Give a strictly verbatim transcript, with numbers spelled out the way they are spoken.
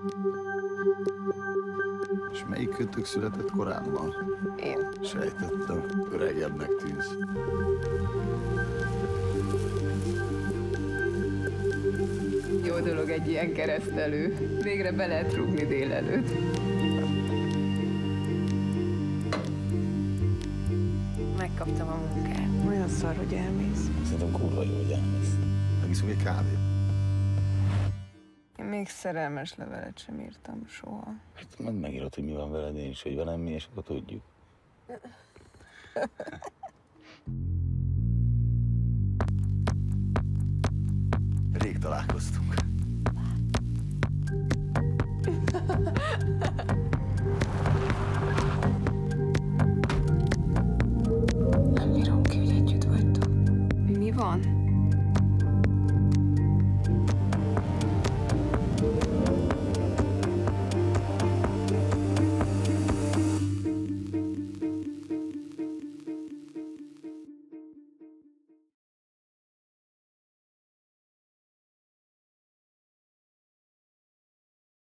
És melyik kötök született korábban? Én. Sejtettem, öregebbnek tűnsz. Jó dolog egy ilyen keresztelő. Végre be lehet rúgni délelőtt. Megkaptam a munkát. Olyan szar, hogy elmész. Szerintem kurva jó, hogy elmész. Megiszunk egy kávét. Én még szerelmes levelet sem írtam soha. Hát majd megírod, hogy mi van veled, én is, hogy velem mi, és akkor tudjuk. Rég találkoztunk. Nem bírom ki, hogy együtt vagytok. Mi van?